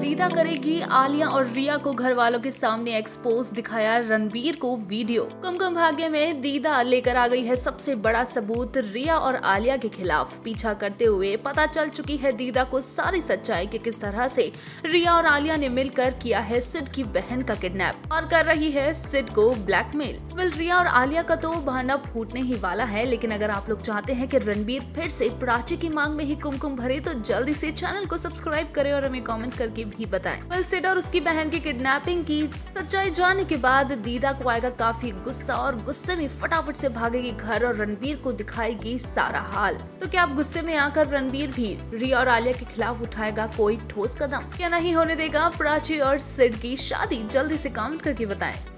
दीदा करेगी आलिया और रिया को घर वालों के सामने एक्सपोज, दिखाया रणबीर को वीडियो। कुमकुम भाग्य में दीदा लेकर आ गई है सबसे बड़ा सबूत रिया और आलिया के खिलाफ। पीछा करते हुए पता चल चुकी है दीदा को सारी सच्चाई कि किस तरह से रिया और आलिया ने मिलकर किया है सिड की बहन का किडनैप और कर रही है सिड को ब्लैकमेल। वेल, रिया और आलिया का तो बहाना फूटने ही वाला है, लेकिन अगर आप लोग चाहते हैं कि रणबीर फिर से प्राची की मांग में ही कुमकुम भरे तो जल्दी से चैनल को सब्सक्राइब करें और हमें कमेंट करके भी बताएं। वेल, सिड और उसकी बहन की किडनैपिंग की सच्चाई जानने के बाद दीदा को आएगा काफी गुस्सा और गुस्से में फटाफट से भागेगी घर और रणबीर को दिखाएगी सारा हाल। तो क्या आप गुस्से में आकर रणबीर भी रिया और आलिया के खिलाफ उठाएगा कोई ठोस कदम? क्या नहीं होने देगा प्राची और सिड की शादी? जल्दी से कमेंट करके बताएं।